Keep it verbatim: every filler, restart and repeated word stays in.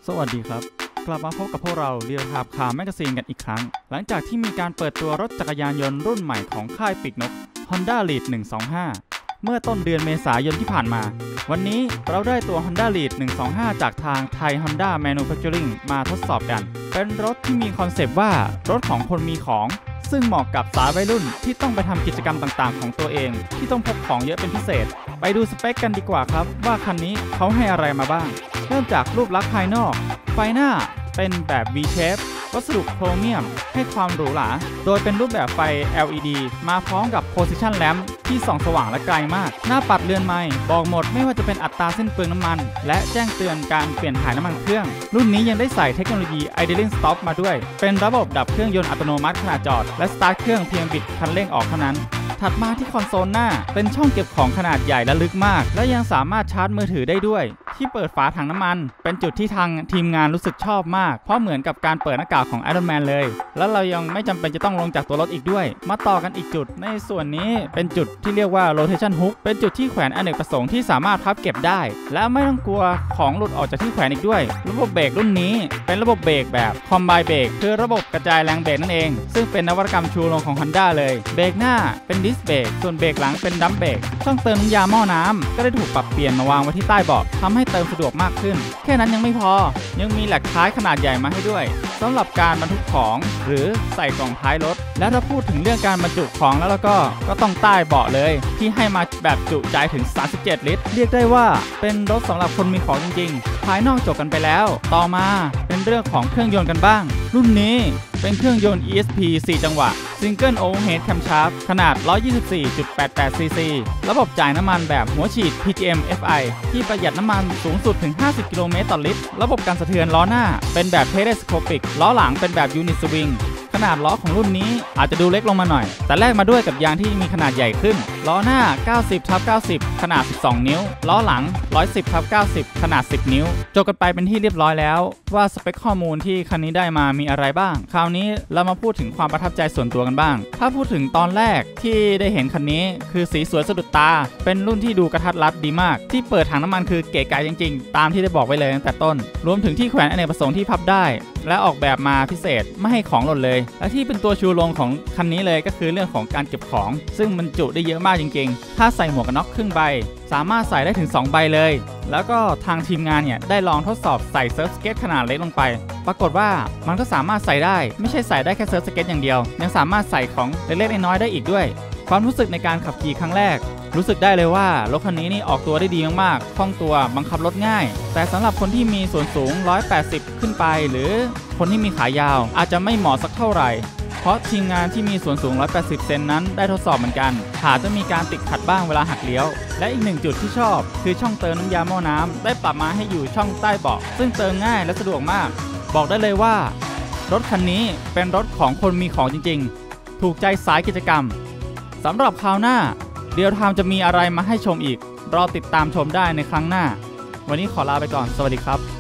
สวัสดีครับกลับมาพบกับพวกเราเรียวทาบคาร์แมกกาซีนกันอีกครั้งหลังจากที่มีการเปิดตัวรถจักรยานยนต์รุ่นใหม่ของค่ายปีกนก Honda Lead หนึ่งสองห้าเมื่อต้นเดือนเมษายนที่ผ่านมาวันนี้เราได้ตัว Honda Lead หนึ่งสองห้าจากทางไทย Honda Manufacturing มาทดสอบกันเป็นรถที่มีคอนเซปต์ว่ารถของคนมีของซึ่งเหมาะกับสายวัยรุ่นที่ต้องไปทำกิจกรรมต่างๆของตัวเองที่ต้องพกของเยอะเป็นพิเศษไปดูสเปคกันดีกว่าครับว่าคันนี้เขาให้อะไรมาบ้างเริ่มจากรูปลักษณ์ภายนอกไฟหน้าเป็นแบบ V-shape วัสดุโครเมียมให้ความหรูหราโดยเป็นรูปแบบไฟ แอล อี ดี มาพร้อมกับ Position Lamp ที่ส่องสว่างและไกลมากหน้าปัดเรือนไม้บอกหมดไม่ว่าจะเป็นอัตราสิ้นเปลืองน้ำมันและแจ้งเตือนการเปลี่ยนถ่ายน้ำมันเครื่องรุ่นนี้ยังได้ใส่เทคโนโลยี Idling Stop มาด้วยเป็นระบบดับเครื่องยนต์อัตโนมัติขณะจอดและสตาร์ทเครื่องเพียงบิดคันเร่งออกเท่านั้นถัดมาที่คอนโซลหน้าเป็นช่องเก็บของขนาดใหญ่และลึกมากและยังสามารถชาร์จมือถือได้ด้วยที่เปิดฝาถังน้ำมันเป็นจุดที่ทางทีมงานรู้สึกชอบมากเพราะเหมือนกับการเปิดหน้ากากของ Iron Man เลยแล้วเรายังไม่จำเป็นจะต้องลงจากตัวรถอีกด้วยมาต่อกันอีกจุดในส่วนนี้เป็นจุดที่เรียกว่า Rotation Hook เป็นจุดที่แขวนอเนกประสงค์ที่สามารถพับเก็บได้และไม่ต้องกลัวของหลุดออกจากที่แขวนอีกด้วยระบบเบรกรุ่นนี้เป็นระบบเบรกแบบ Combine Brake คือระบบกระจายแรงเบรกนั่นเองซึ่งเป็นนวัตกรรมชูโรงของ Honda เลยเบรกหน้าเป็นดิสเบรกส่วนเบรกหลังเป็นดัมเบรกช่องเติมน้ำยาหม้อน้ำก็ได้ถูกปรับเปลี่ยนมาวางไว้ที่ใต้เบาะทำให้เติมสะดวกมากขึ้นแค่นั้นยังไม่พอยังมีแหลกท้ายขนาดใหญ่มาให้ด้วยสำหรับการบรรทุกของหรือใส่กล่องท้ายรถและถ้าพูดถึงเรื่องการบรรจุของแล้วก็ก็ต้องใต้เบาะเลยที่ให้มาแบบจุใจถึงสามสิบเจ็ดลิตรเรียกได้ว่าเป็นรถสำหรับคนมีของจริงๆภายนอกจบกันไปแล้วต่อมาเป็นเรื่องของเครื่องยนต์กันบ้างรุ่นนี้เป็นเครื่องยนต์ อี เอส พี สี่ จังหวะ Single Overhead Camshaft ขนาด หนึ่งร้อยยี่สิบสี่จุดแปดแปด ซี ซี ระบบจ่ายน้ำมันแบบหัวฉีด พี จี เอ็ม เอฟ ไอ ที่ประหยัดน้ำมันสูงสุดถึงห้าสิบกิโลเมตรต่อลิตรระบบการสะเทือนล้อหน้าเป็นแบบ Telescopic ล้อหลังเป็นแบบ Unit Swingขนาดล้อของรุ่นนี้อาจจะดูเล็กลงมาหน่อยแต่แลกมาด้วยกับยางที่มีขนาดใหญ่ขึ้นล้อหน้า เก้าสิบทับเก้าสิบ ขนาด สิบสอง นิ้วล้อหลัง หนึ่งร้อยสิบทับเก้าสิบ ขนาด สิบ นิ้วจบกันไปเป็นที่เรียบร้อยแล้วว่าสเปคข้อมูลที่คันนี้ได้มามีอะไรบ้างคราวนี้เรามาพูดถึงความประทับใจส่วนตัวกันบ้างถ้าพูดถึงตอนแรกที่ได้เห็นคันนี้คือสีสวยสะดุดตาเป็นรุ่นที่ดูกระทัดรัดดีมากที่เปิดถังน้ำมันคือเก๋ไก๋จริงๆตามที่ได้บอกไว้เลยตั้งแต่ต้นรวมถึงที่แขวนอเนกประสงค์ที่พับได้และออกแบบมาพิเศษไม่ให้ของหล่นเลยและที่เป็นตัวชูโรงของคันนี้เลยก็คือเรื่องของการเก็บของซึ่งมันจุได้เยอะมากจริงๆถ้าใส่หมวกกันน็อกครึ่งใบสามารถใส่ได้ถึงสองใบเลยแล้วก็ทางทีมงานเนี่ยได้ลองทดสอบใส่เซิร์ฟสเก็ตขนาดเล็กลงไปปรากฏว่ามันก็สามารถใส่ได้ไม่ใช่ใส่ได้แค่เซิร์ฟสเก็ตอย่างเดียวยังสามารถใส่ของเล็กๆน้อยๆได้อีกด้วยความรู้สึกในการขับขี่ครั้งแรกรู้สึกได้เลยว่ารถคันนี้นี่ออกตัวได้ดีมากๆคล่องตัวบังคับรถง่ายแต่สำหรับคนที่มีส่วนสูงหนึ่งร้อยแปดสิบขึ้นไปหรือคนที่มีขายาวอาจจะไม่เหมาะสักเท่าไหร่เพราะทีมงานที่มีส่วนสูงหนึ่งร้อยแปดสิบเซนนั้นได้ทดสอบเหมือนกันอาจจะมีการติดขัดบ้างเวลาหักเลี้ยวและอีกหนึ่งจุดที่ชอบคือช่องเติมน้ำยาหม้อน้ำได้ปรับมาให้อยู่ช่องใต้เบาะซึ่งเติมง่ายและสะดวกมากบอกได้เลยว่ารถคันนี้เป็นรถของคนมีของจริงๆถูกใจสายกิจกรรมสำหรับคราวหน้าเรียวไทม์จะมีอะไรมาให้ชมอีกรอติดตามชมได้ในครั้งหน้าวันนี้ขอลาไปก่อนสวัสดีครับ